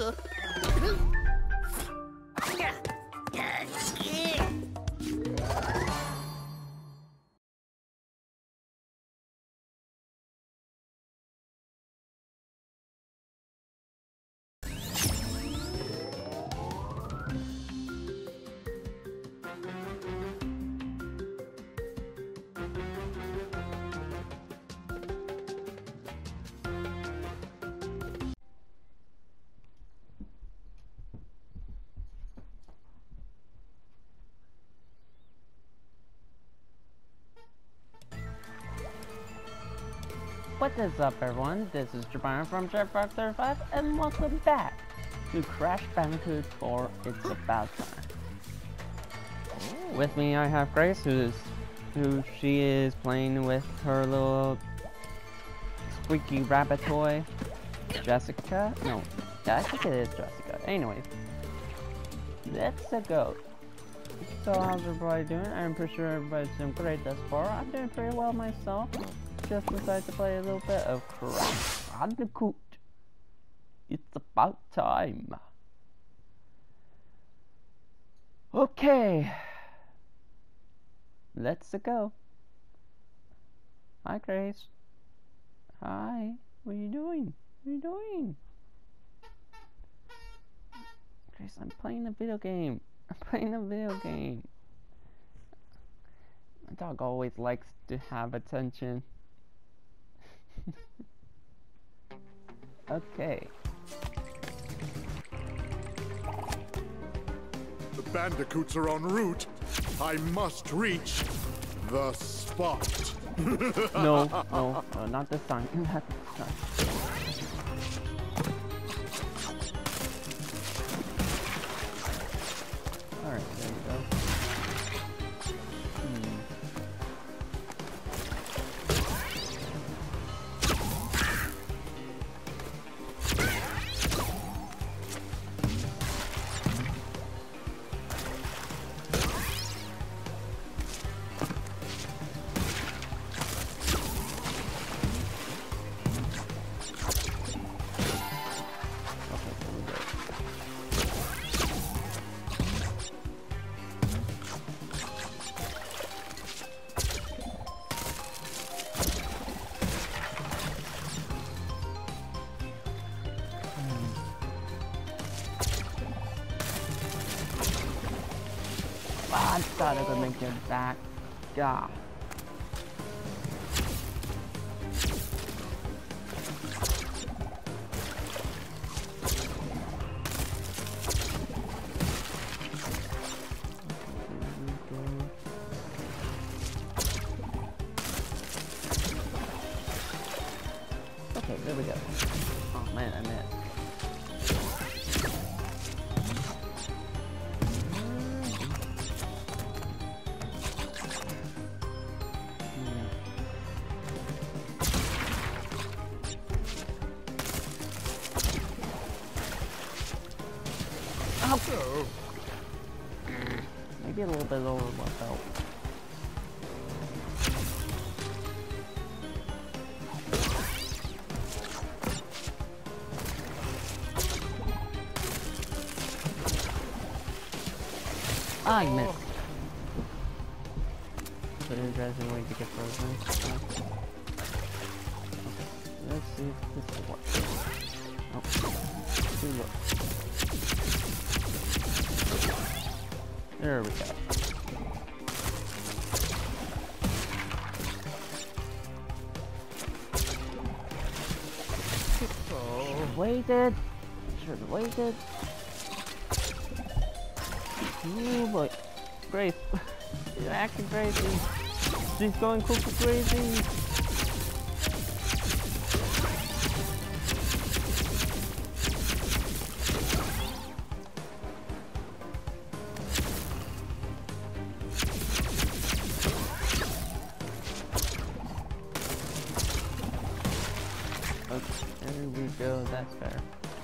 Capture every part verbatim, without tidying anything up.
What is up, everyone? This is Jabbar from Jet five thirty-five, and welcome back to Crash Bandicoot for It's About Time. With me, I have Grace, who is who she is playing with her little squeaky rabbit toy. Jessica? No, yeah, I think it is Jessica. Anyways, let's go. So how's everybody doing? I'm pretty sure everybody's doing great thus far. I'm doing pretty well myself. Just decided to play a little bit of Crash Bandicoot. It's about time. Okay, let's go. Hi, Grace. Hi. What are you doing? What are you doing? Grace, I'm playing a video game. I'm playing a video game. My dog always likes to have attention. Okay. The Bandicoots are en route. I must reach the spot. No, no, no, not this time. Not this time. Alright, there we go. Hmm. I thought I could make it back. God. Okay, there we go. Oh man, I missed. Oh. Maybe a little bit lower what felt. I missed. It's an interesting way to get frozen. Okay. Let's see if this will work. Oh, see what. There we go. Oh, waited. Should have waited. Oh boy. Grace. She's acting crazy. She's going cookie crazy. Okay, there we go, that's fair.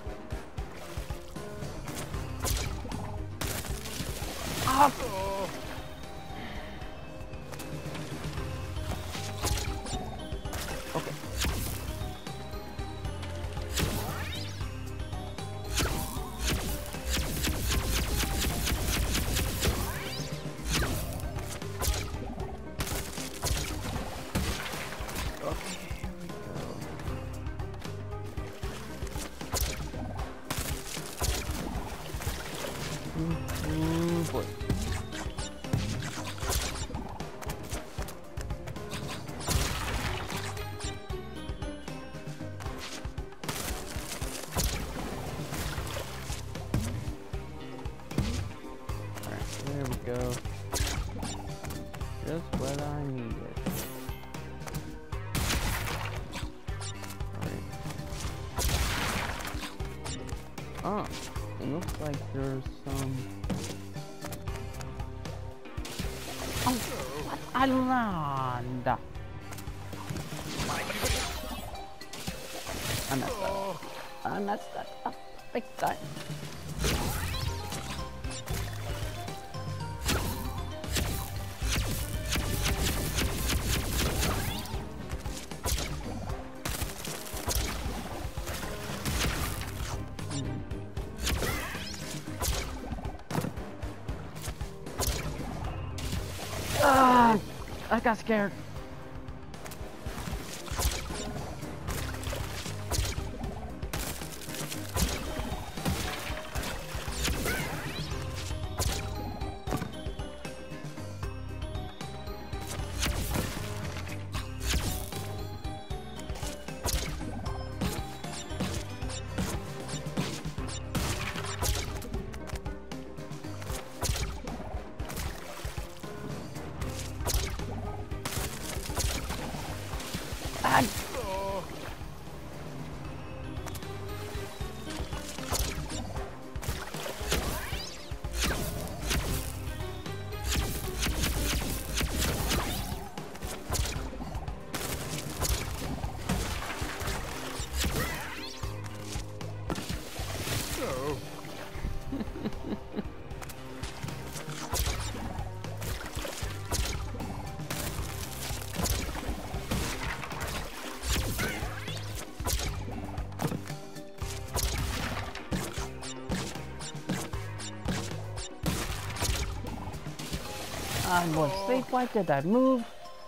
Ah! Oh. Okay. we go. Just what I needed. Oh, it looks like there's some... Oh, what? I land! I messed that up. I messed that up big time. Ah, I got scared. Ah. I was safe. Why did I move?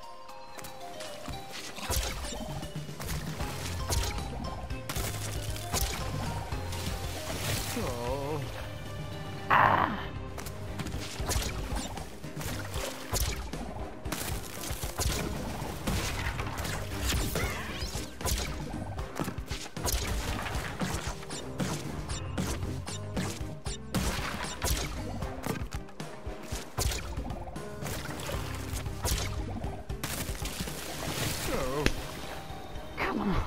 Oh. Ah! Come on.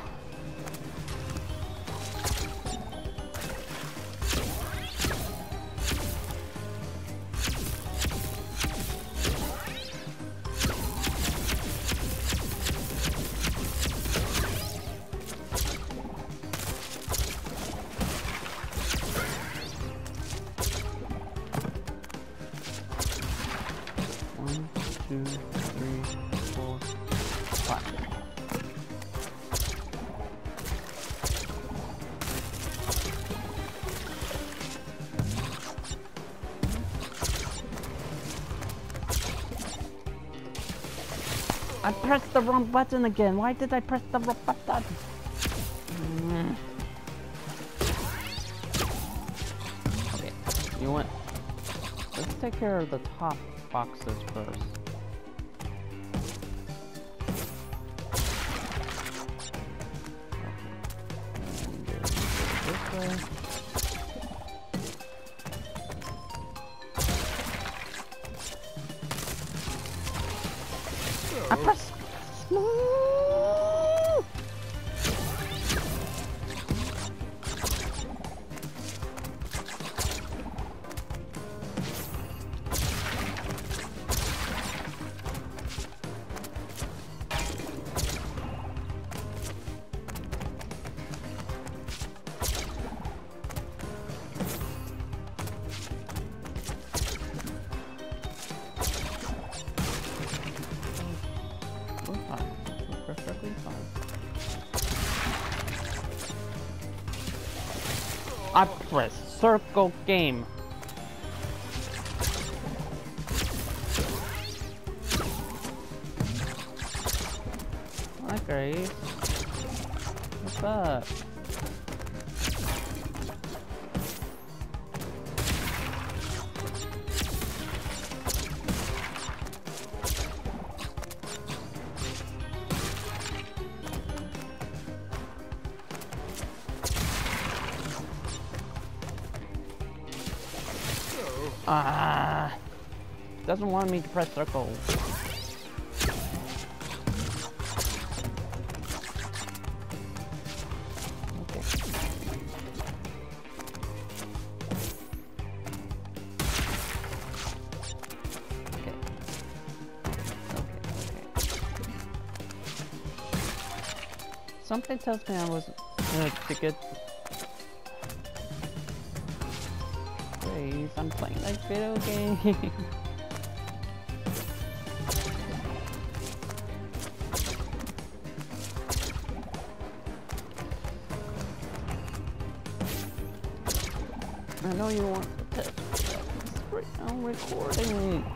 One, two, three, four, five. I pressed the wrong button again. Why did I press the wrong button? Mm. Okay, you want? Let's take care of the top boxes first. Okay. This way. I pressed. Perfectly fine. I press circle game. Hi Grace. What's up? Ah. doesn't want me to press circle. Okay. Okay. Okay, okay. Something tells me I was uh, to get. Please, I'm playing like video game. I know you want to test me. Right now I'm recording.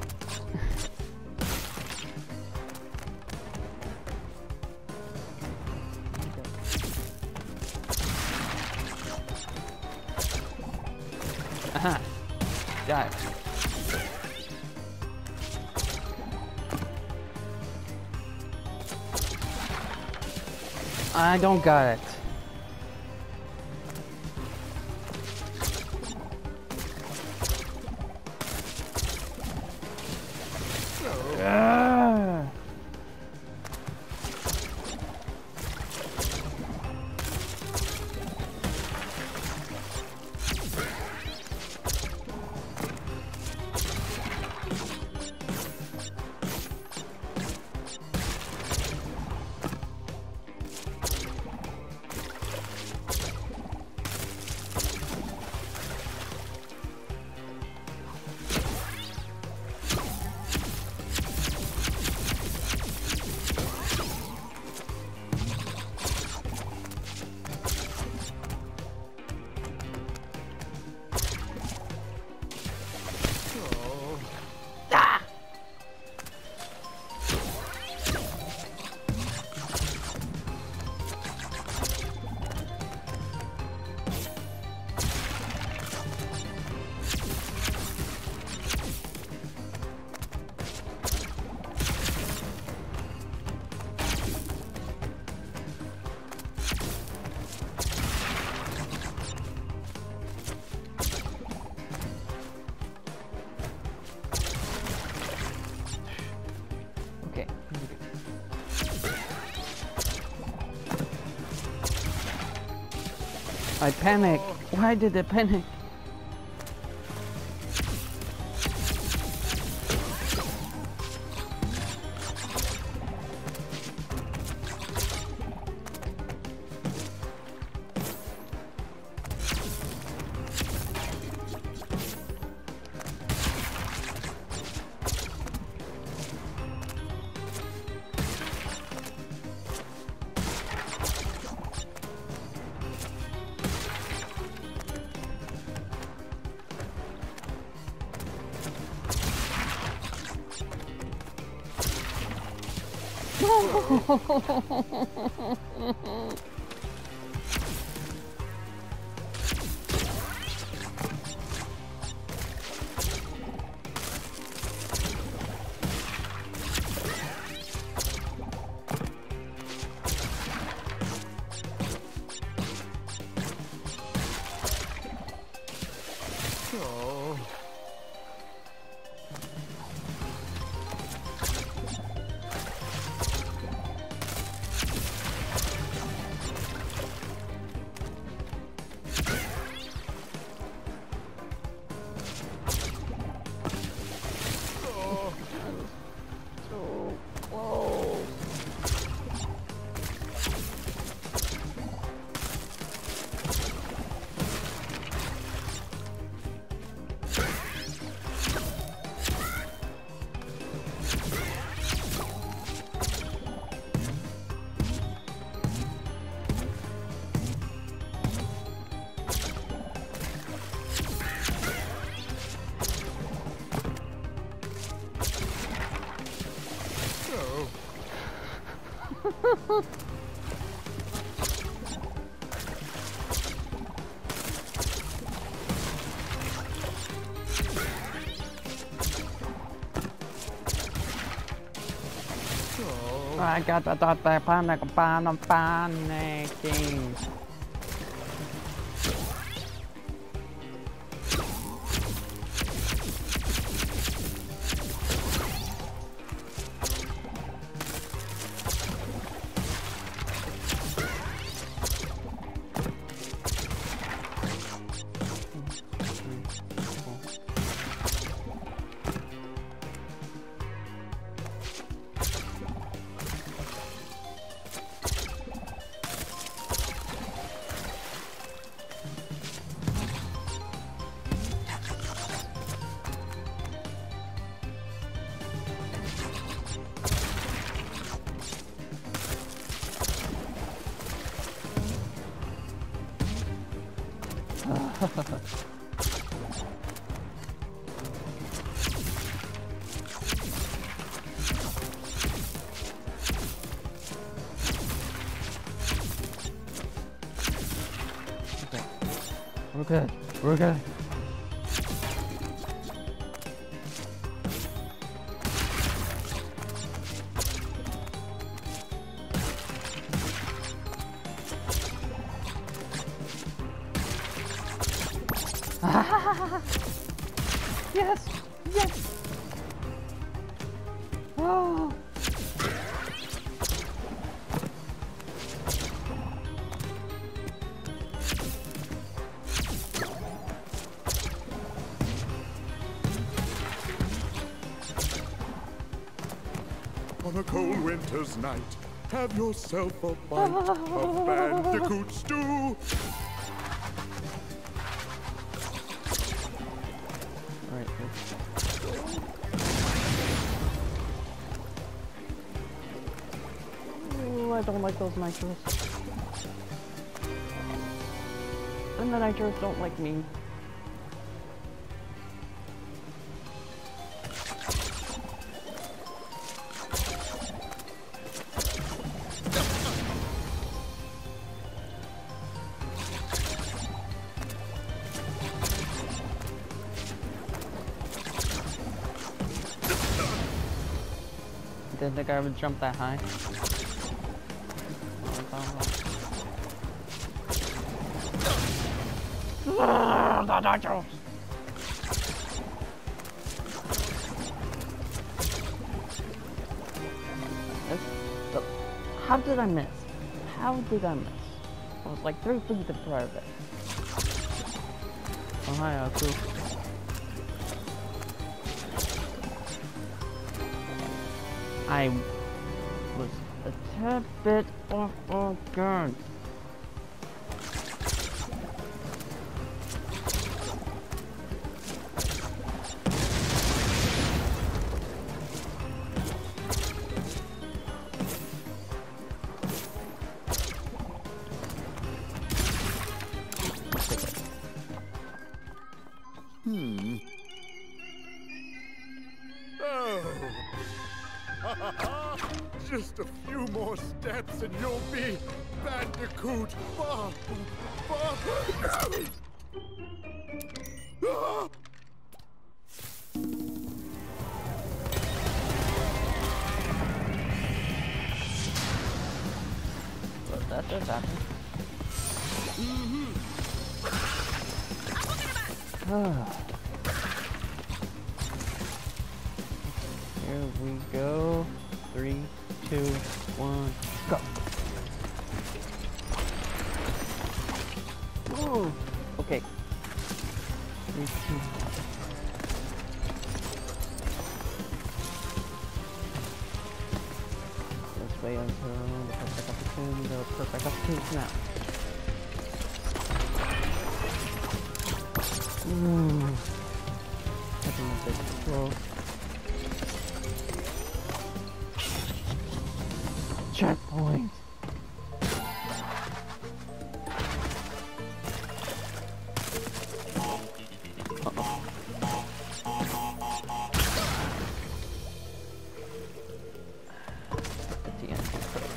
Aha! Got it. I don't got it. Ah. Okay. I panicked. Why did I panic? Oh. I got the thought that panic, panic, panicking. We're good. We're good. Yes! Yes! Oh! On a cold winter's night, have yourself a bite of Bandicoot stew. Alright, ooh, I don't like those nitros. And the nitros don't like me. Didn't think I would jump that high. The nitros! How did I miss? How did I miss? I was like three feet in front of it. Oh hi, Aku. I was a tad bit off oh guard. Hmm. Oh. Just a few more steps and you'll be Bandicoot. Bah, bah. Ah! But that just happened. Mm-hmm. Here we go. Three, two, one, go. Ooh. Okay. Three, two. Let's wait until the perfect opportunity. The perfect opportunity now. Ooh. Taking a bit slow. Checkpoint. Uh-oh. The T N T code.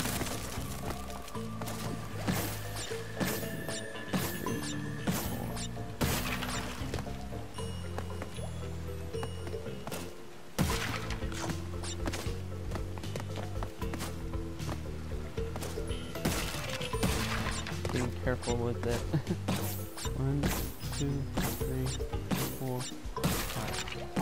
Being careful with it. One, two, three, four, five.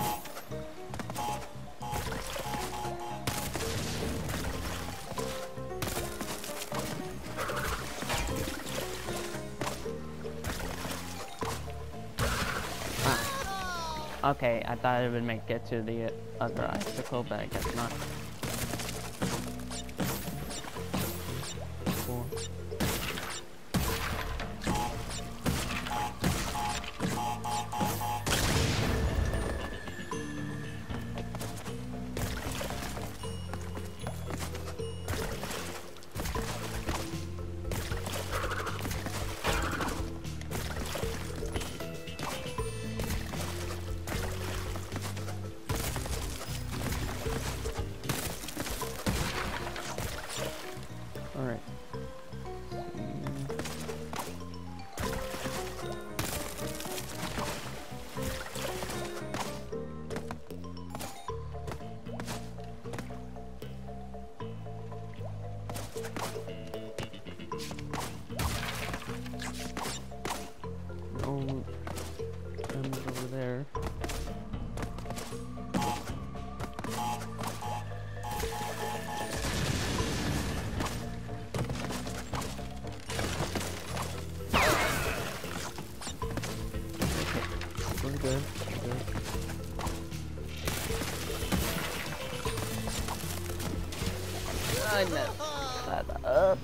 Ah. Okay, I thought it would make it to the other icicle, but I guess not. Four. I messed that up.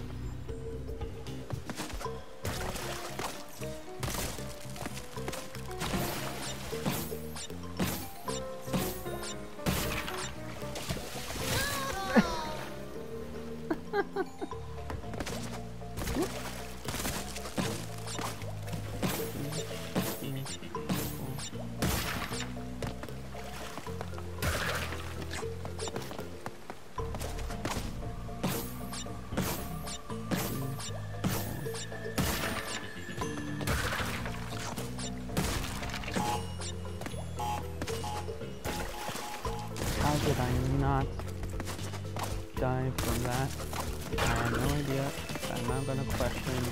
How did I not die from that? I have no idea. I'm not gonna question.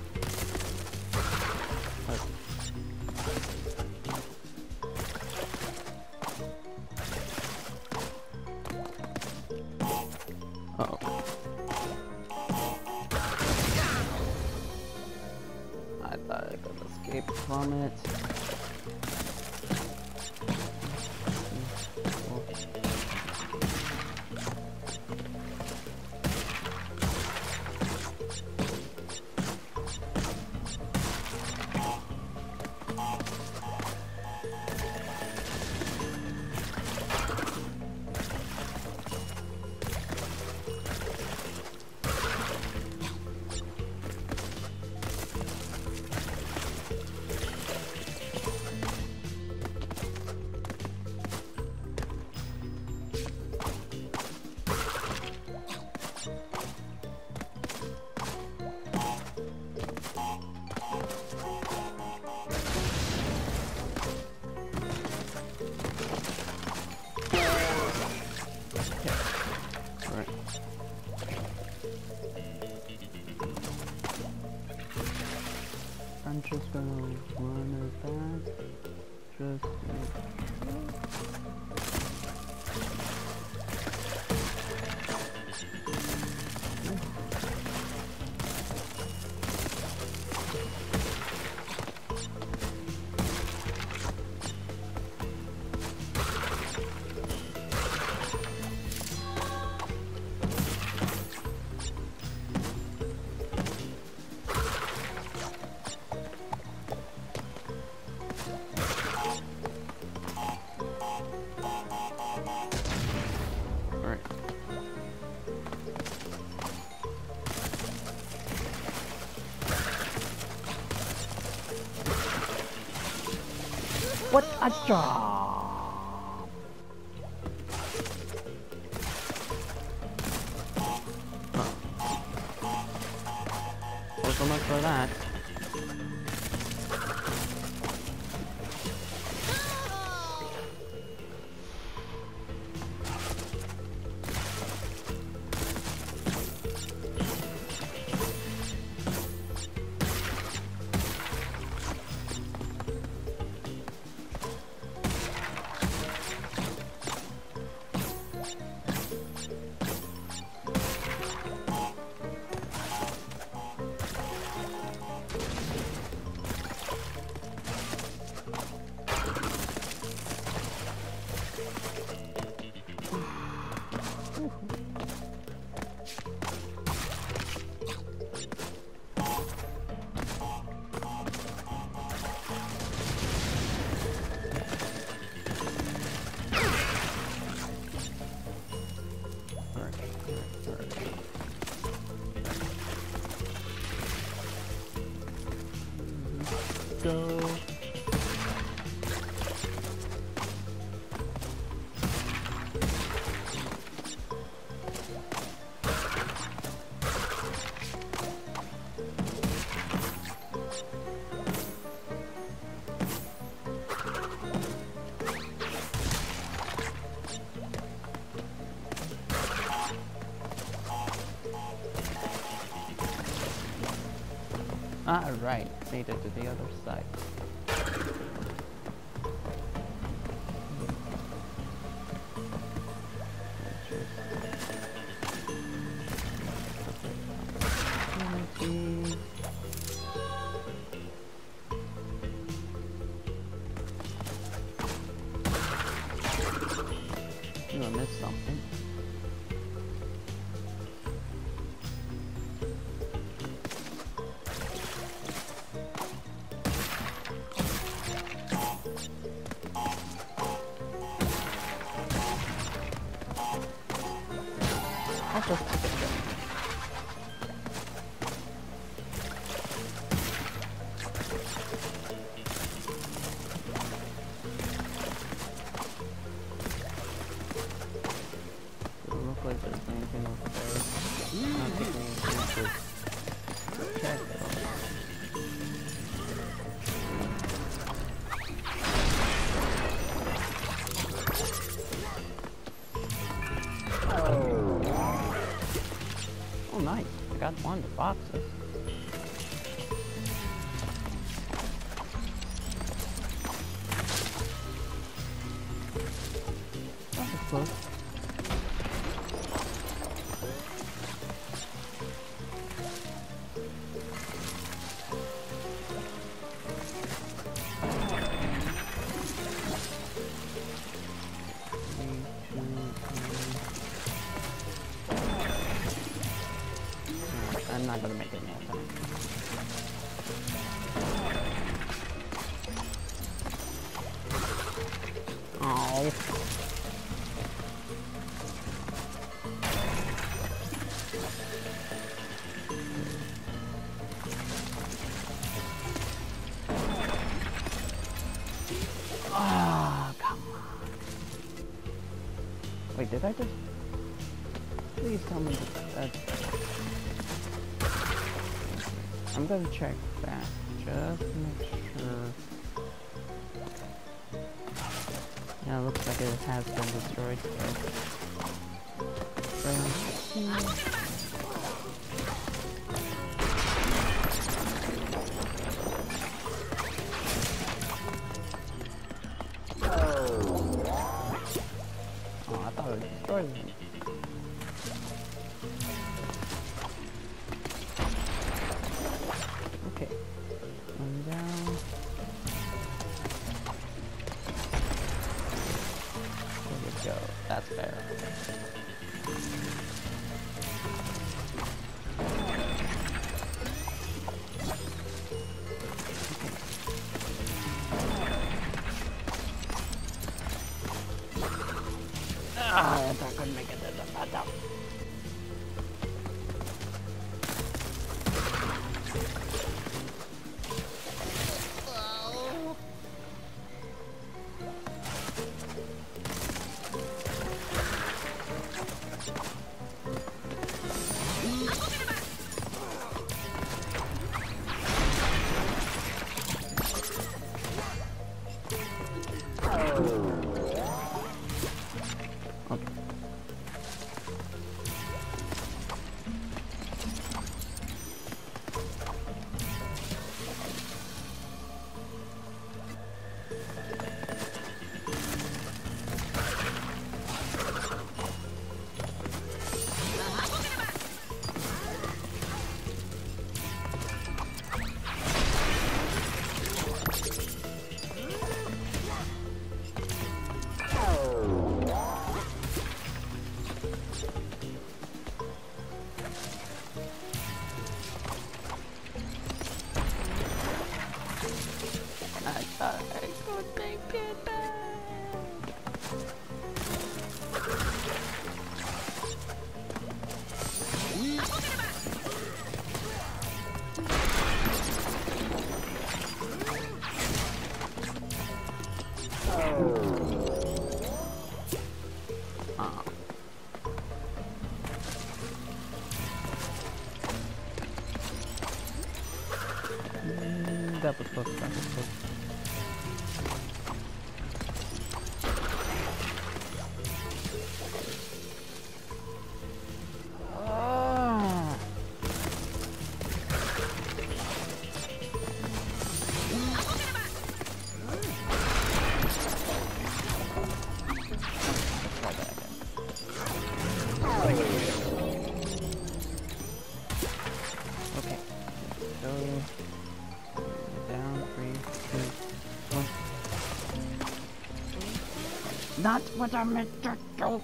But uh oh. I thought I could escape from it. I'm just gonna run it back. Just what a job! Huh. Well, so much for that. Go. Ah, right, made it to the other side. You I missed something. Let's just keep it going. Doesn't look like there's anything over there. I'm not taking any chances. Check it out. Oh, nice. I got one of the boxes. That was close. I'm not gonna make it now. Oh. Ah, come on. Wait, did I just? Please tell me that that's. I'm gonna check that just to make sure. Yeah, it looks like it has been destroyed. So. Oh, I thought it destroyed them. Okay. One down. There we go. That's fair. Ah, I thought I couldn't make it. There's a bad down. I thought I could make it back. Oh. Mm, that was close, that was close. Okay, so down, three, two, one. Not what I meant to do.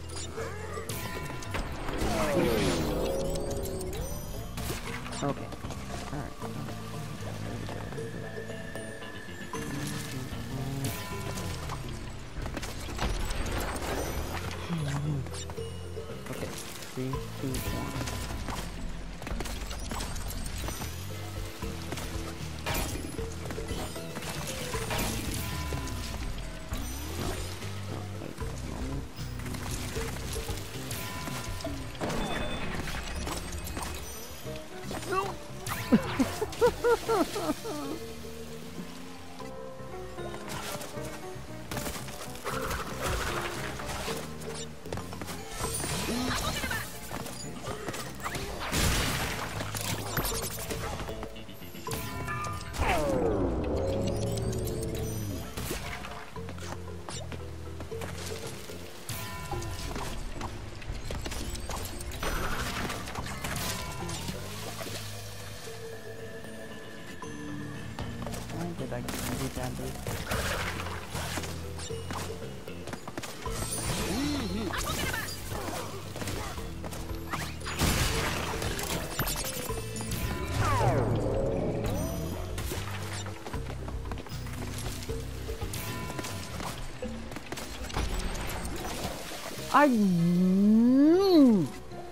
Okay. three, two, one. Did I do that, dude? I knew.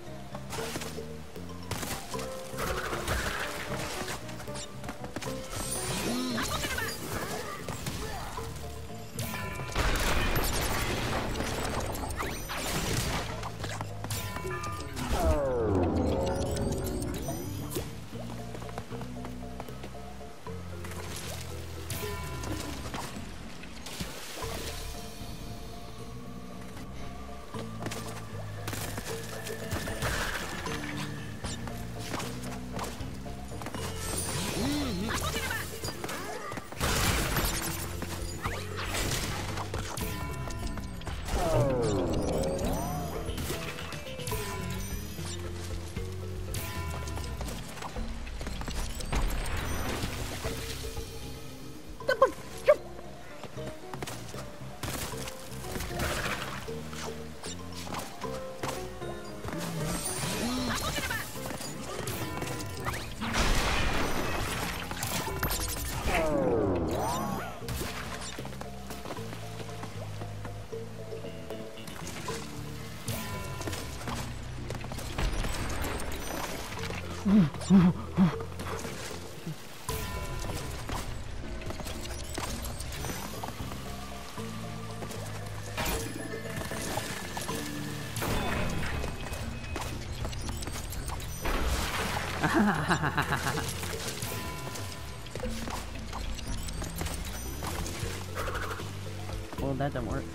Well, that didn't work.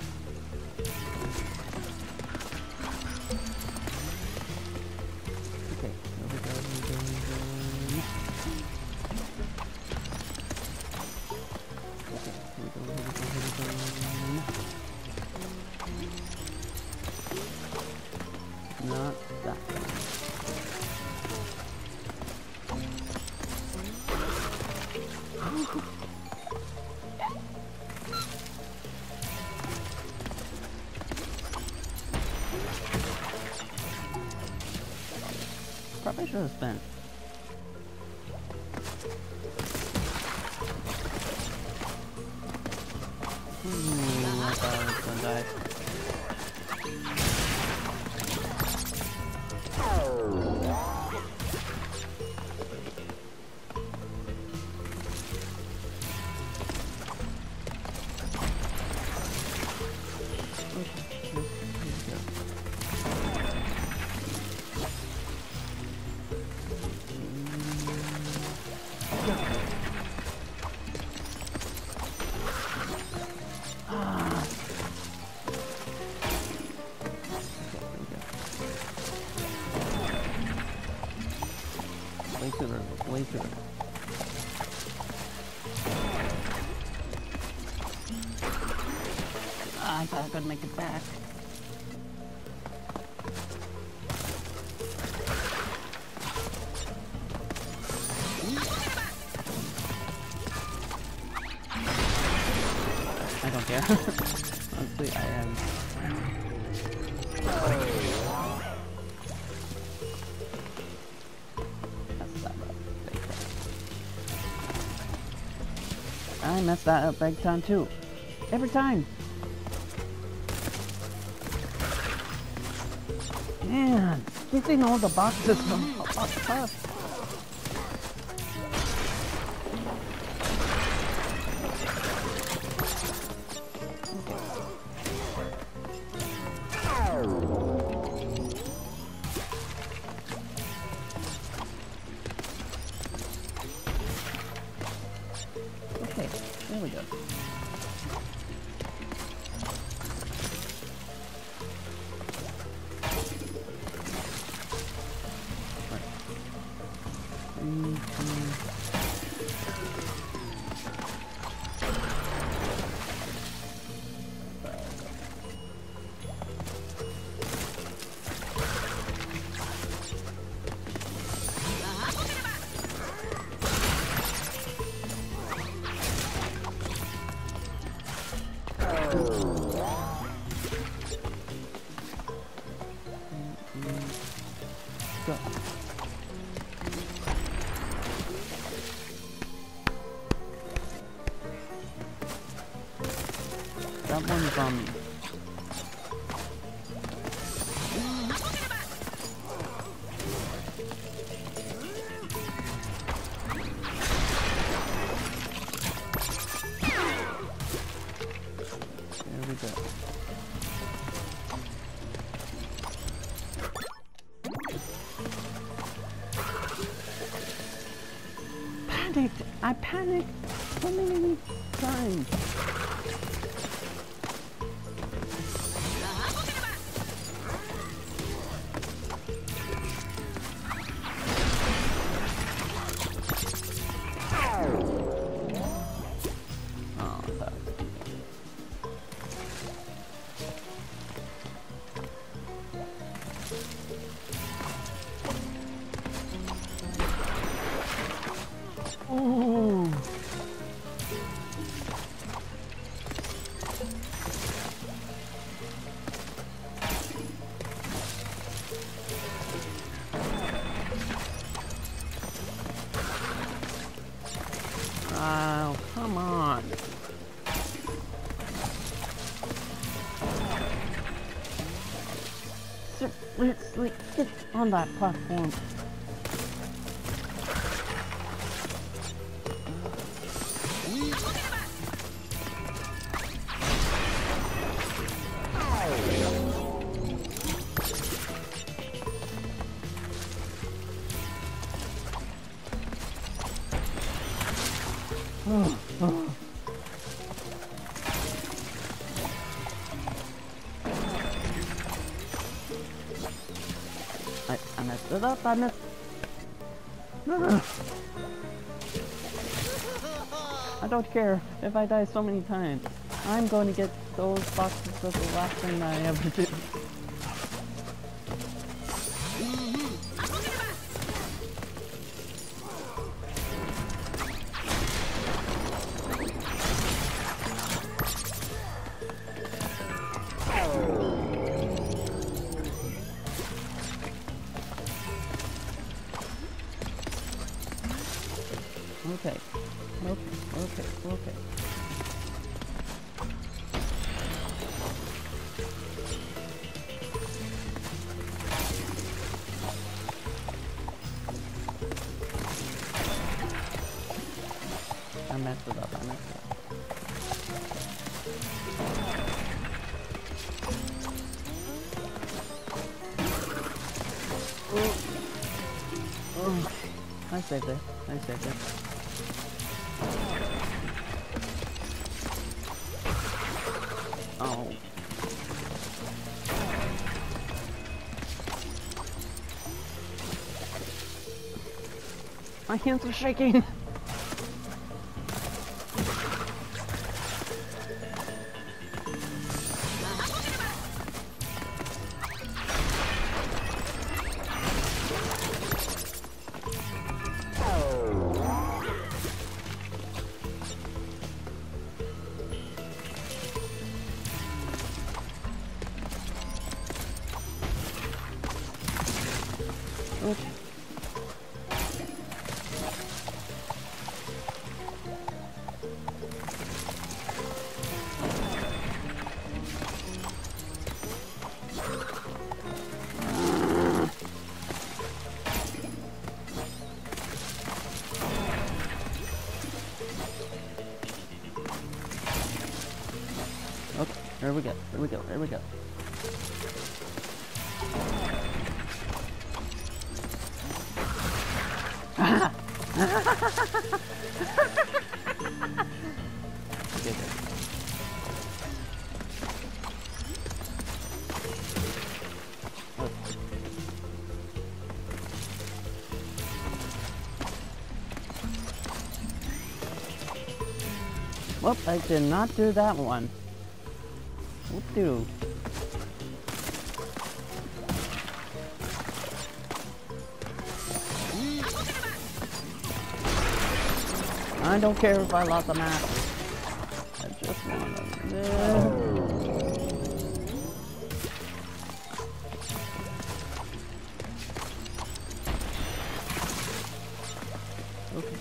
Okay, here we go, here we go, here we go. Okay, here we go, here we go, here we go. Not that one. Probably should have spent. Hmm, I thought I was gonna die. Way too early, way too early. Ah, I thought I could make it back. I don't care. Honestly, I am. I messed that up big time too. Every time. Man. missing all the boxes from up top. Okay, there we go. Go. That one's on me. There we go. Panicked! I panicked so many times. Oh, that was Ooh. Oh, come on. Seriously, get on that platform. Oh, oh. I, I messed it up, I messed... I don't care if I die so many times. I'm going to get those boxes. That's the last thing I ever do. Okay, okay, okay, okay. I messed it up, I messed it up. Oh. Oh. I saved it, I saved it. Oh. My hands are shaking. Okay. Here we go. Here we go. Here we go. Get it. Whoop, I did not do that one. Whoop do. I don't care if I lost a map. I just want to live. Okay.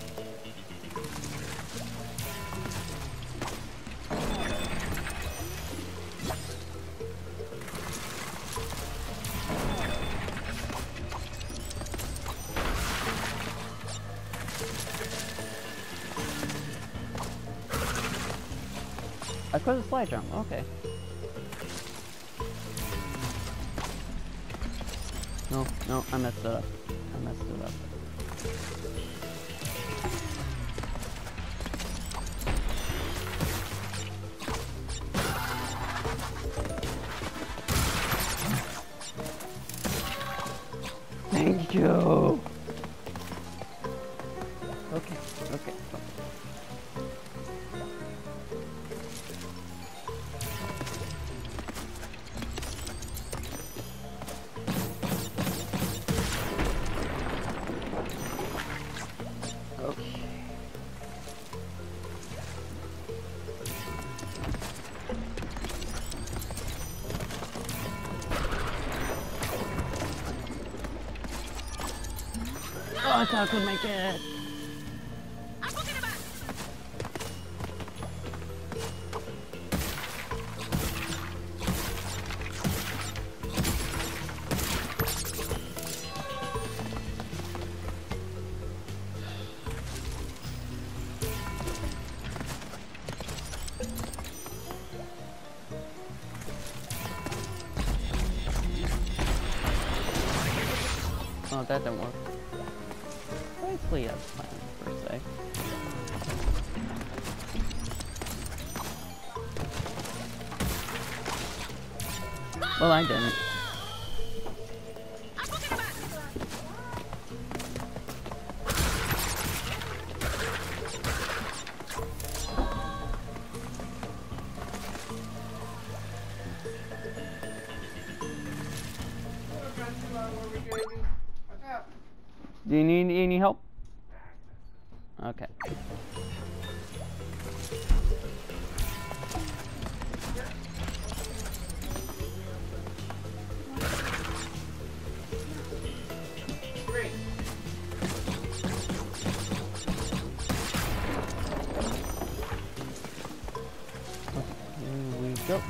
I couldn't slide jump, okay. No, no, I messed it up. I messed it up. Thank you! Okay, okay. Oh, I thought I could make it. Oh, that didn't work. Basically, as planned, per se. Well, I didn't. Do you need any help? Okay. Great. Here we go.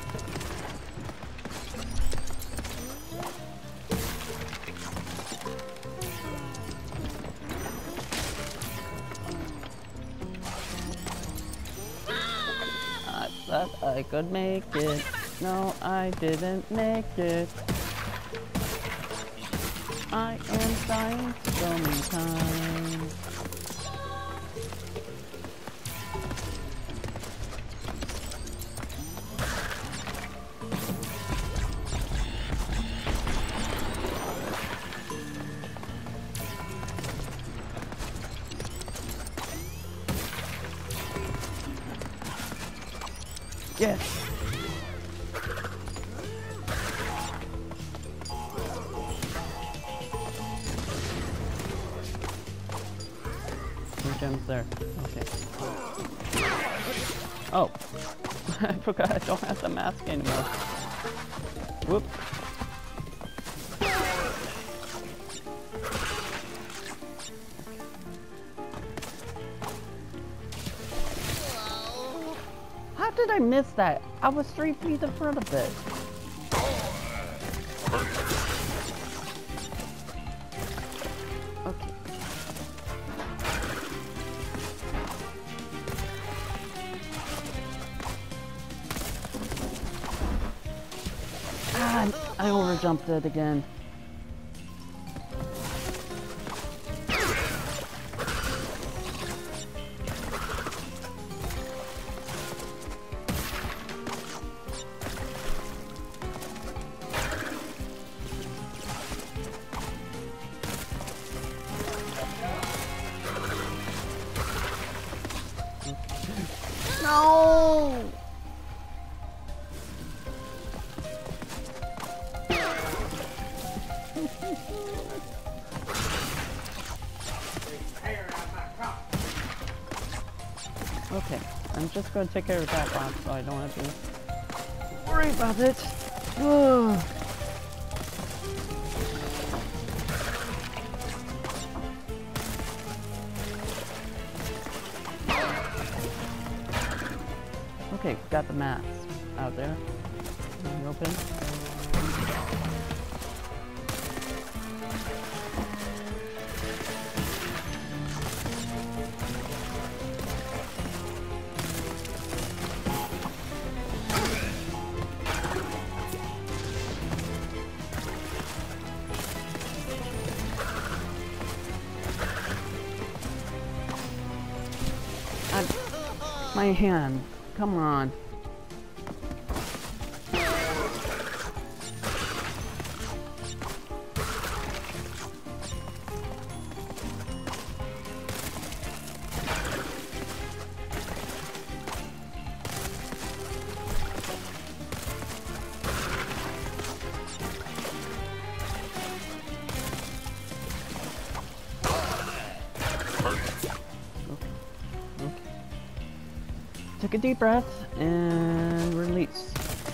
I thought I could make it. No, I didn't make it. I am dying so many times. Yes. No gems there. Okay. Oh. I forgot I don't have the mask anymore. Whoop. How did I miss that? I was three feet in front of it. Okay. God, I overjumped it again. No! Okay, I'm just gonna take care of that box so I don't have to worry about it. Ugh. Okay, got the mats out there. Open. I'm, my hand. Come on. Take a deep breath and release.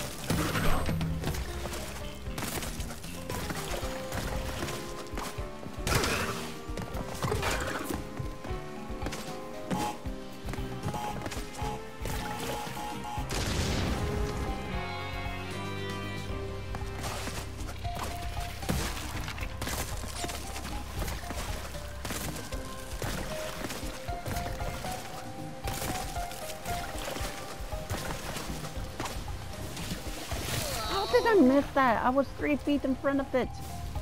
How did I miss that? I was three feet in front of it.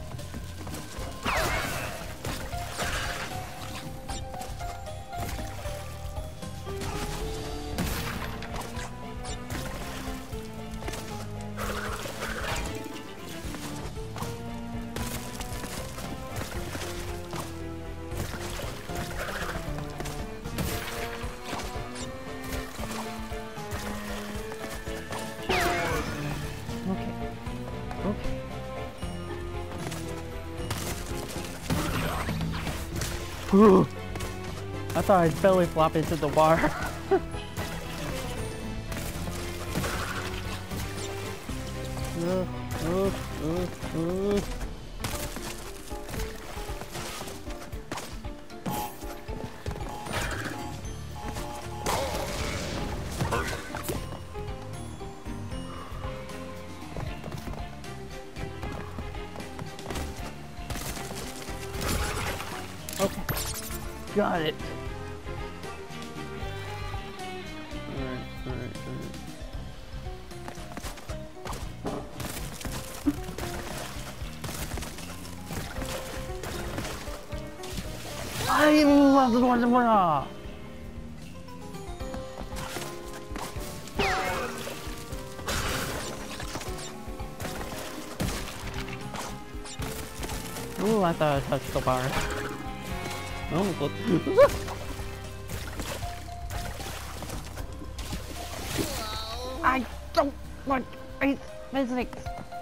Okay. Ooh. I thought I'd belly flop into the water. uh, uh, uh, uh. Okay, got it. Alright, alright, alright. I love the one tomorrow. Ooh, I thought I touched the bar. I almost looked. I don't like ice physics.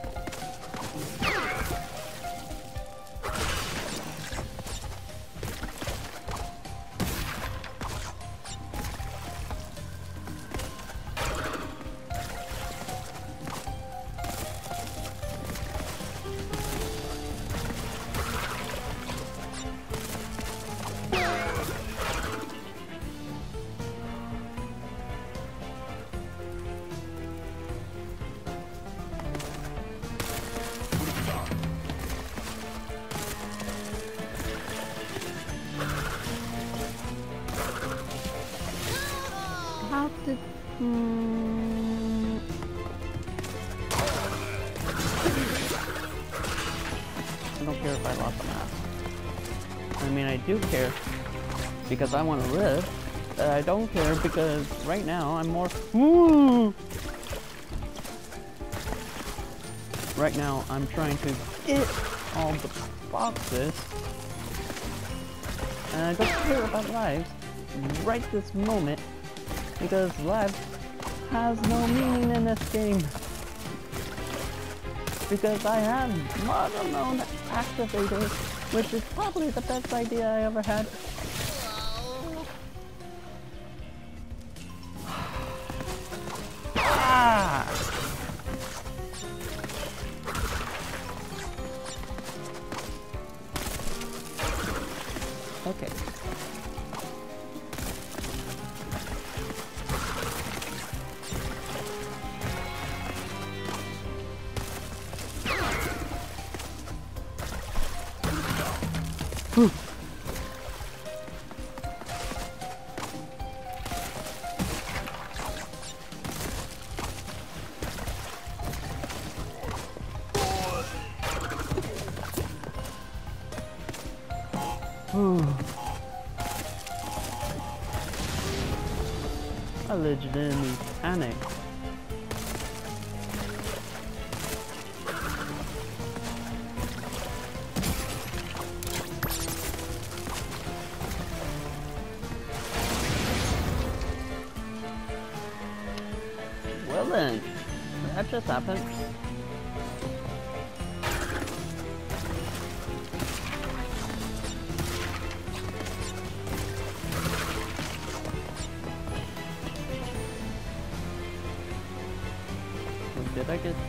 How did... Hmm... I mean, I do care because I want to live. But I don't care because right now I'm more. Woo! Right now I'm trying to get all the boxes. And I don't care about lives right this moment because lives has no meaning in this game. Because I have Mother Mode activated, which is probably the best idea I ever had. Ah! Okay. Whew. Whew. I legitimately panicked. Well then, that just happened. Did I get...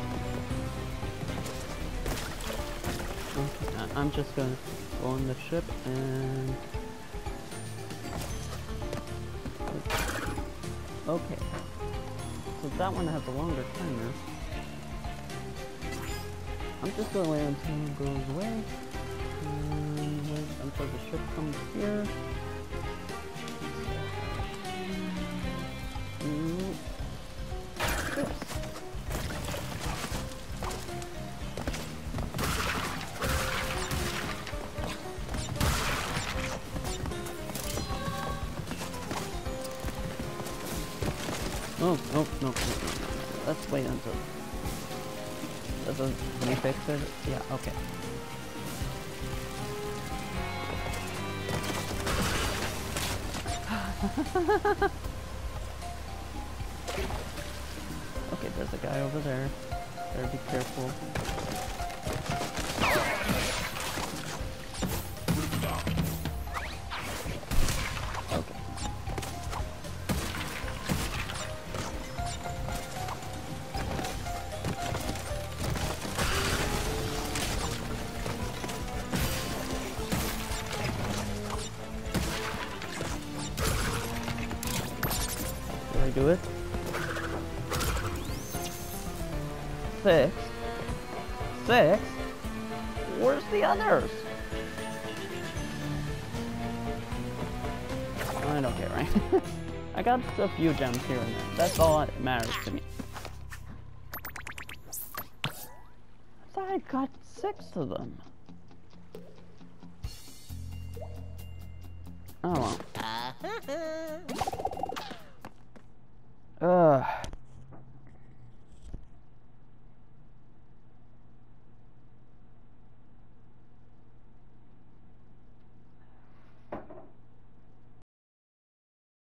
Okay, I'm just gonna go on the ship and... Okay. So that one has a longer timer. I'm just gonna wait until it goes away. And wait until the ship comes here. Mm. Yes. Oh, no, no, no, no, no. Let's wait until... Doesn't he fix it? Yeah, okay. Okay, there's a guy over there. Better be careful. Okay. Did I do it? Six? Six? Where's the others? I don't care, right? I got a few gems here and there. That's all that matters to me. I thought I got six of them. Oh well.